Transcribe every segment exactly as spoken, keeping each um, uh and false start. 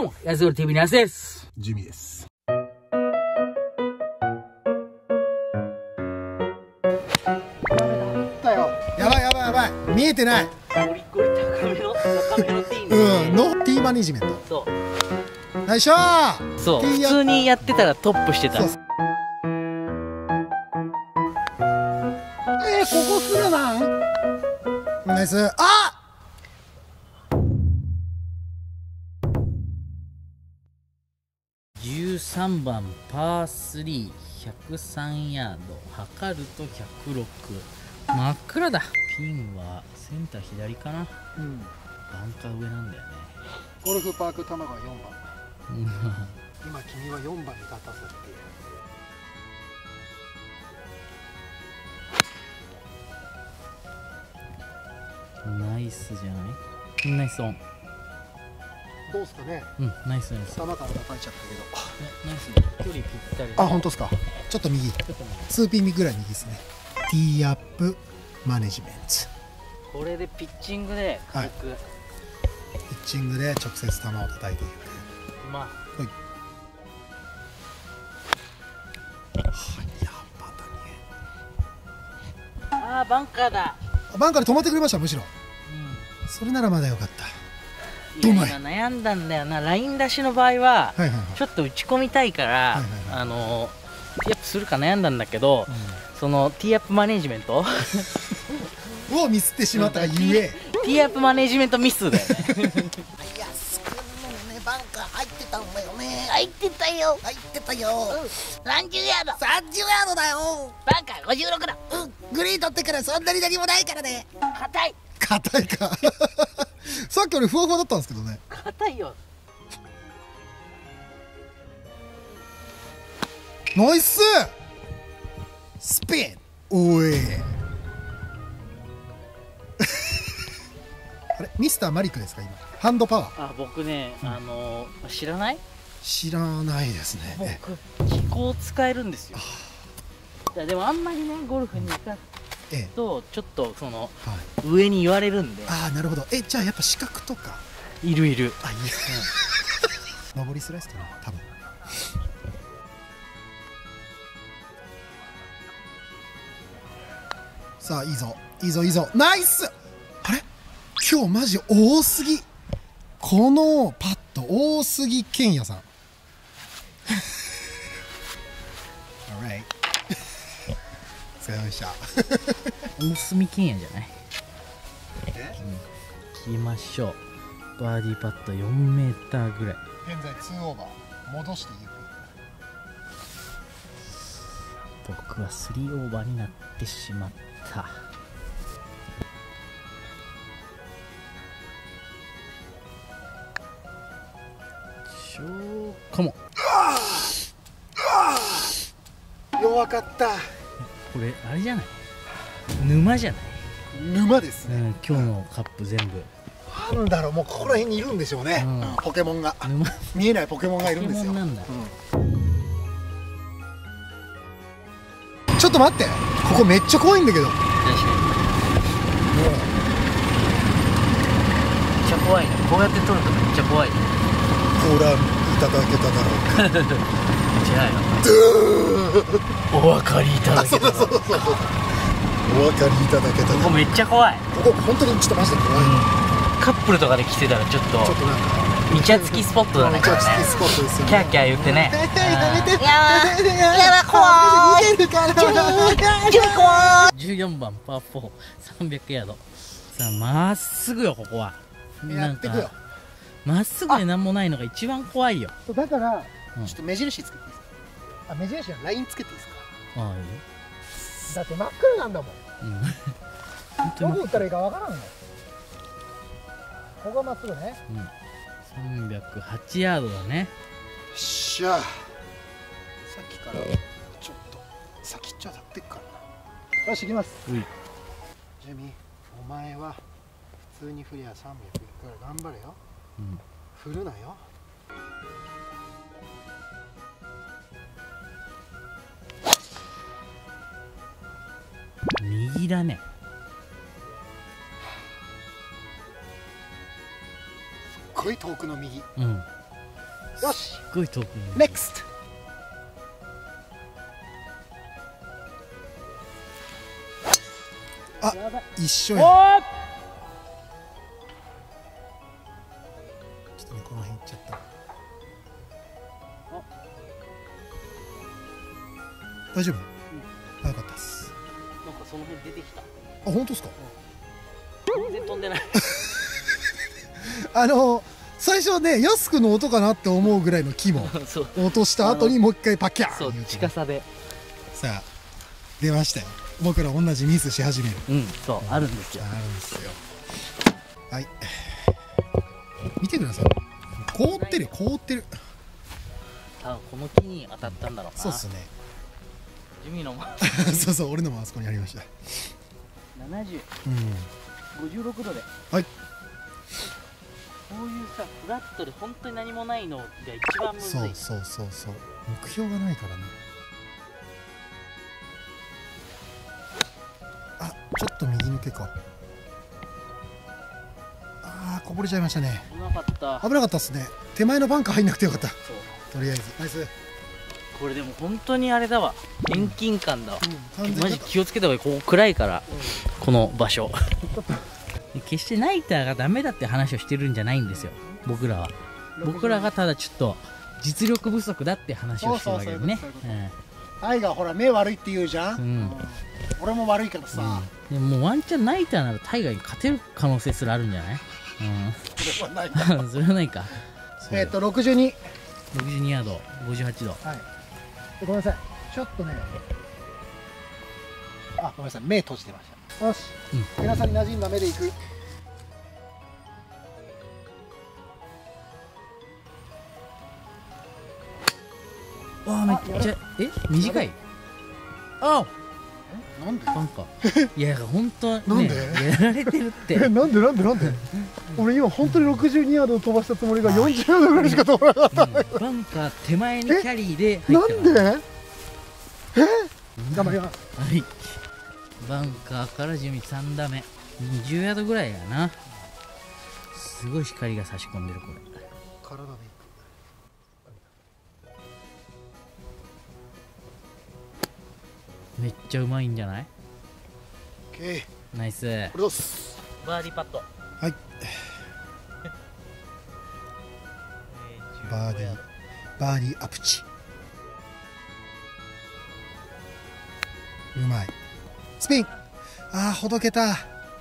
も、安浦 ティーブイ のやすです。 ジミーです。やばいやばいやばい、見えてない。 ゴリゴリ高めの高めのティーうんの T マネジメント。 そうよいしょー。 そう、普通にやってたらトップしてた。えー、 ここするなんナイス。あじゅうさんばんパースリー、ひゃくさんヤード、測るとひゃくろく。真っ暗だ。ピンはセンター左かな。うん、バンカー上なんだよね。 ゴルフパーク玉川よんばん。今君はよんばんに立たせて。 ナイスじゃない。ナイスオン。 どうすかね。 うん、ナイスナイス。 頭から叩いちゃったけど。 ナイスだ。距離ぴったり。 あ、本当ですか。ちょっと右。ツーピンぐらい右ですね。ティーアップマネジメント。 これでピッチングで軽く、はい、 ピッチングで直接球を叩いていく。 まあ、 はい。はやばだね。 ああ、バンカーだ。 バンカーで止まってくれました。むしろ、うん、それならまだよかった。 どうも悩んだんだよな。ライン出しの場合はちょっと打ち込みたいからあのティーアップするか悩んだんだけど、うん、そのティーアップマネジメントをミスってしまったがゆえティーアップマネジメントミスだよね。 いや、スクのね、バンカー入ってたんだよね。入ってたよ。入ってたよ。うん、さんじゅうヤード。さんじゅうヤードだよ。バンカーごじゅうろくだ。うん、グリーン取ってからそんなに何もないからね。硬い。 硬いか。さっき俺ふわふわだったんですけどね。 硬いよ。 ナイススピン。おい。あれ、ミスターマリックですか今。ハンドパワー。 あ、僕ね、うん、あの知らない？ 知らないですね。 僕気候使えるんですよ。でもあんまりねゴルフに行かとちょっとその、はい、上に言われるんで。 ああ、なるほど。え、じゃあやっぱ資格とかいるいる。 あ、いる。上りスライスかな多分。さあ、いいぞいいぞいいぞ。ナイス。あれ、今日マジ多すぎ。このパット大杉健也さん。Alright。お疲れ様でした。 大杉健也じゃない？え？うん、行きましょう。バーディーパットよんメーターぐらい。 現在ツーオーバー。戻していく。 僕はスリーオーバーになってしまった。かも。 弱かった。 これあれじゃない？沼じゃない？ 沼ですね、 うん、今日のカップ全部なんだろう。もうここら辺にいるんでしょうね、うん、ポケモンが。見えないポケモンがいるんですよ。 なんだ、 うん、ちょっと待って、ここめっちゃ怖いんだけど。確かにめっちゃ怖いね。こうやって撮るとめっちゃ怖いね。 ご覧いただけただろうか。 違うよ。お分かりいただけただろうか。 お分かりいただけた。 ここめっちゃ怖い。 ここ本当にちょっとマジで怖い、うん、 カップルとかで来てたらちょっとちょっとなんかイチャつきスポットだね。イチャつきスポットですよね。キャーキャー言ってね。やめてやだ、怖い。怖い。 じゅうよんばんパーフォー、さんびゃくヤード。さあ、まっすぐよ。ここはなんかまっすぐでなんもないのが一番怖いよ。 だから、うん、ちょっと目印つけていいですか。あ、目印のラインつけていいですか。ああ、いいよ。だって真っ暗なんだもん。どこ行ったらいいかわからんの。ここがまっすぐね。うん、 さんびゃくはちヤードだね。よっしゃ。さっきからちょっと先っちょ当たってっからな。よし、行きます。ジェミー、お前は普通に振りゃさんびゃくいくから頑張れよ。うん、振るなよ。 右だね。 すっごい遠くの右。 うん。 よし、 すっごい遠くに。 ネクスト。あ、一緒や。ちょっとね、この辺行っちゃった。大丈夫？あ、よかったっす。 なんかその辺出てきた。あ、 本当ですか？ 全然飛んでない。 あの最初ね、ヤスクの音かなって思うぐらいの木も落とした後にもう一回パキャーン。 そう、近さで。 さあ出ましたよ。僕ら同じミスし始める。 うん、そう、あるんですよ。 あるんですよ。はい。見てください。凍ってる、凍ってる。 あ、この木に当たったんだろうな。 そうっすね。 ジミーのも。 そうそう、俺のもあそこにありました。 ななじゅう。 うん。 ごじゅうろくどで。 はい。 こういうさ、フラットで本当に何もないのが一番むずい。 そうそうそうそう。目標がないからね。あ、ちょっと右抜けか。あー、こぼれちゃいましたね。 危なかった。 危なかったっすね。手前のバンカー入んなくてよかった。 そう。 とりあえずナイス。 これでも本当にあれだわ。遠近感だわ。 うん、 マジ気をつけた方がいい。ここ暗いから、うん、この場所。決してナイターがダメだって話をしてるんじゃないんですよ、僕らは。僕らがただちょっと実力不足だって話をしてるわけでね。 アイがほら目悪いって言うじゃん、うん、俺も悪いからさ、 うん、でももうワンチャンナイターならタイガーに勝てる可能性すらあるんじゃない？うん、 それはないか。 それはないか。 えっとろくじゅうに、 ろくじゅうにヤード、ごじゅうはちど。 はい。ごめんなさい、ちょっとね、あ、ごめんなさい、目閉じてました。よし、うん、皆さんに馴染んだ目でいく。 わあ、めっちゃ、え、短い。あ、 え、なんで？ なんか、いや、本当、ね、 なんでやられてるって。 え、なんでなんでなんで？俺今本当にろくじゅうにヤードを飛ばしたつもりがよんじゅうヤードぐらいしか飛ばなかったんだけど、 バンカー手前にキャリーで入った。 なんで？え？頑張ります。 はい。バンカーから地味さん打目、にじゅうヤードぐらいやな。すごい光が差し込んでるこれ。 体でいく。 めっちゃうまいんじゃない？ オッケー。 ナイス。 これどうす？ バーディーパット。 はい。バーディー、バーディーアプチ。うまい。スピン。ああ、ほどけた。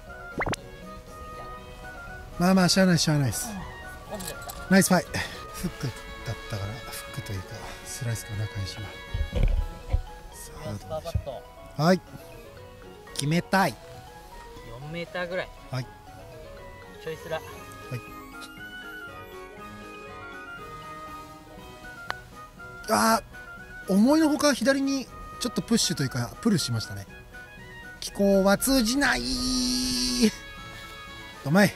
まあまあ、しゃあないしゃあないです。ナイスファイ。フックだったから、フックというか、スライスか中西は。さあ、どうでしょう。はい。決めたい。 よんメーターぐらい。 はい。 ちょいすら。はい。 ああ、思いのほか左にちょっとプッシュというかプルしましたね。気候は通じない。うまい。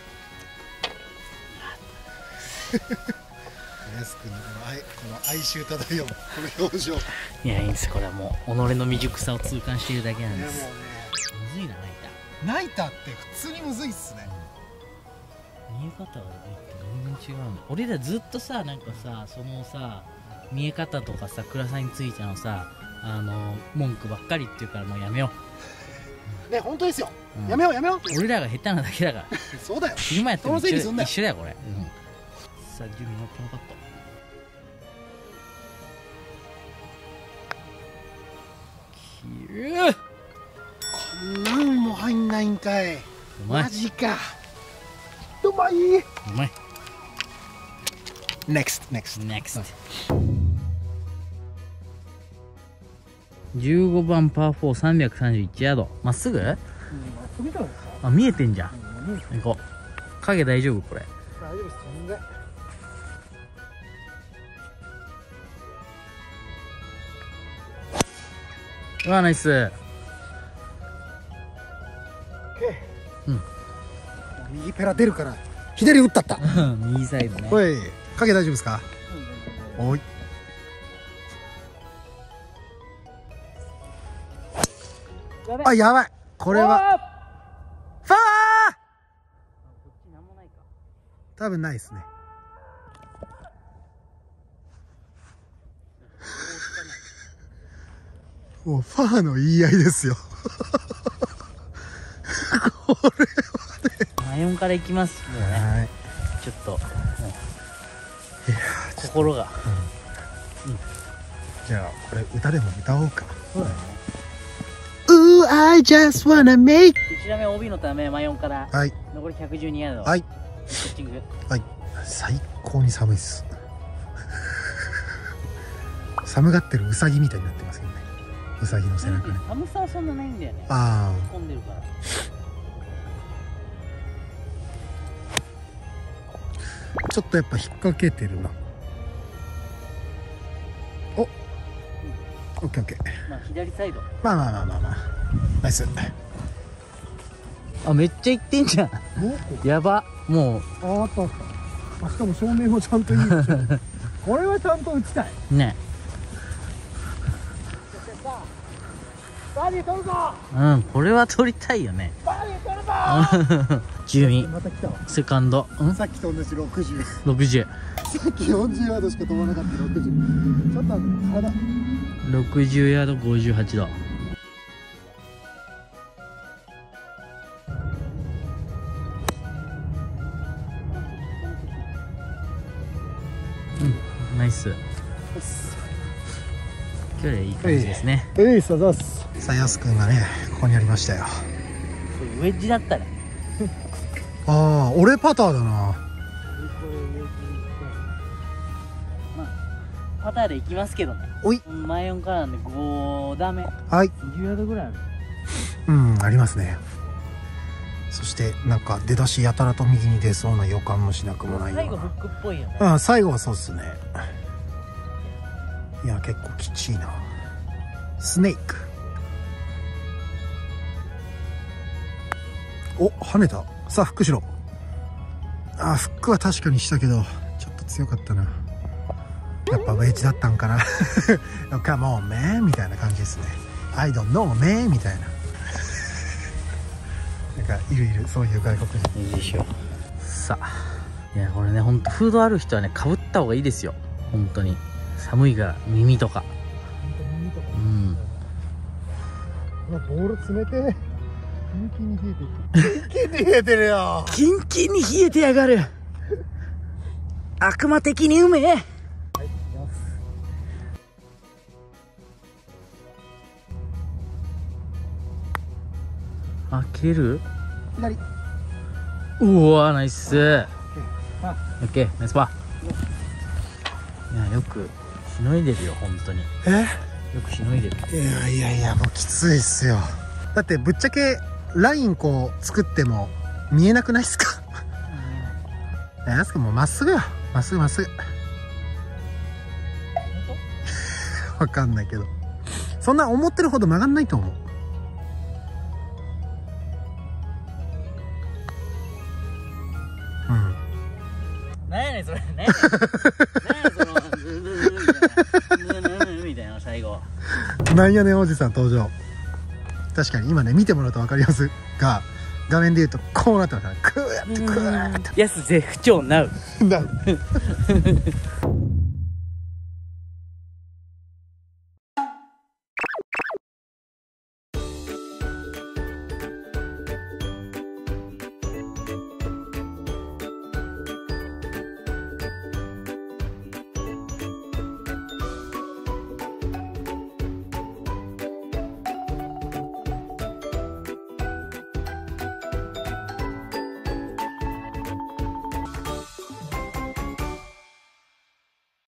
やすくんのこの愛、この哀愁漂うこの表情。 いや、いいんです。これはもう己の未熟さを痛感しているだけなんです。 いやもうね、 むずいな、ナイター。 ナイターって普通にむずいっすね。 見え方が全然違うの。俺らずっとさ、なんかさ、そのさ、見え方とかさ、暗さについてのさ、あの文句ばっかりっていうからもうやめよう。ね、本当ですよ。 うん、 やめようやめよう。 俺らが下手なだけだから。 そうだよ。 昼間やっても一緒だよ、一緒だよこれ。 うん、 さあ、準備のパーパット。きゅう。 こんなんも入んないんかい。 うまい。 マジか。うまい。 うまい。 Next, next, next。じゅうごばんパーフォー、さんびゃくさんじゅういちヤード。まっすぐ？うん、まっすぐじゃないですか。 あ、見えてんじゃん。 うん、 行こう。影大丈夫これ？ 大丈夫です。全然。 うわ、ナイス。 オッケー。うん。右ペラ出るから左打ったった。 右サイドね。 おい、影大丈夫ですか？うん、おい。あ、やばい。これはファー。多分ないですね。 もうファーの言い合いですよこれはね、ライオンから行きますもうね。はい、ちょっともういや心が、 うんうん、じゃあこれ歌でも歌おうか。 そうだね。 Ooh, I just wanna make いち打目 オービー のためマヨンから、はい、残りひゃくじゅうにヤード、 はい、 セッティング、 はい、最高に寒いっす寒がってるウサギみたいになってますけどね。ウサギの背中ね。 寒さはそんなないんだよね。 ああ、 混んでるから。 ちょっとやっぱ引っ掛けてるな。お、オッケーオッケー。 まあ左サイド。 まあまあまあまあまあ。ナイス。 あ、めっちゃいってんじゃん。やば、もう。 あ、あったあった。あ、しかも照明もちゃんといいでしょ。これはちゃんと打ちたい。 ね。 バーディー取るぞ。 うん、これは取りたいよね。 バーディー取るぞ。 じゅうに、 また来たわ。 セカンド、 んさっきと同じろくじゅう。 ろくじゅう。 さっきよんじゅうヤードしか飛ばなかったろくじゅう。ちょっと体。 ろくじゅうヤード、ごじゅうはちど。うん、ナイス。距離いい感じですね。 えい、さざす。さやすくんがね、ここにありましたよ。 ウェッジだったら。 ああ、俺パターだな。 まあ、パターで行きますけどね。 おい。 前よんからなんでご打目。 はい。 にじゅうヤードぐらいある。 うん、ありますね。そしてなんか出だしやたらと右に出そうな予感もしなくもないような。 最後フックっぽいよね。 うん、最後はそうっすね。いや、結構きちいな。スネーク。お、跳ねた。さあ、フックしろ。あ、フックは確かにしたけどちょっと強かったな。やっぱウェッジだったんかなCome on man みたいな感じですね。I don't know man みたいななんかいるいる、そういう外国人。 いいでしょう。さあ、いや、これね、ほんとフードある人はね、かぶった方がいいですよ。本当に寒いから耳とか。うん。 ボール冷て、キンキンに冷えてる。キンキンに冷えてるよ。 キンキンに冷えてやがる。悪魔的にうめえ。はい、あ、切れる？ 左。 うわ、ナイス。オッケー、ナイスパー。いや、よくしのいでるよ、本当に。 え？ よくしのいでる。 いやいやいや、もうきついっすよ。だってぶっちゃけラインこう作っても見えなくないっすか？うん、やすくんもまっすぐよ。まっすぐまっすぐ。わかんないけど、そんな思ってるほど曲がんないと思う。うん。 なんやねんそれ。なんやねんそのヌヌヌヌみたいな、ヌヌヌヌみたいな最後。 なんやねんおじさん登場。確かに今ね、見てもらうと分かりますが、画面で言うとこうなってますから、クーやってクーやって。 やす絶不調なう。 なう